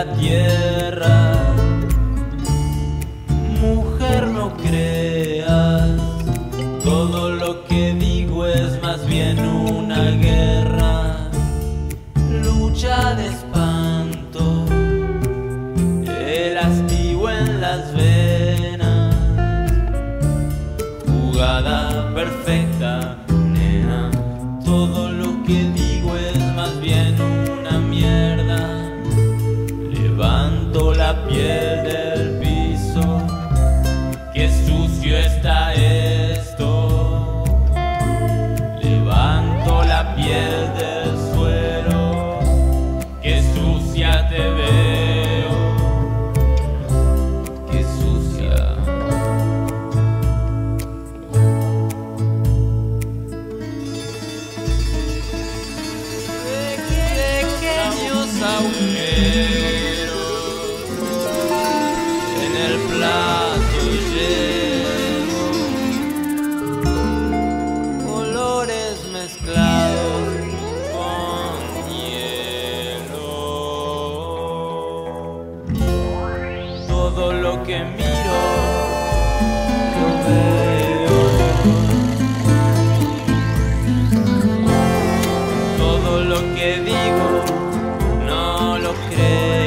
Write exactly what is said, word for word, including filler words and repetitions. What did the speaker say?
la tierra. Mujer, no creas, todo lo que digo es más bien una guerra, lucha de espanto, el hastío en las venas, jugada perfecta, nena. Todo lo que digo es más bien una mierda. Levanto la piel del piso, qué sucio está esto. Levanto la piel del suelo, qué sucia te veo, qué sucia. Pequeños agujeros en el plato lleno, colores mezclados con hielo. Todo lo que miro lo veo, todo lo que digo no lo creo.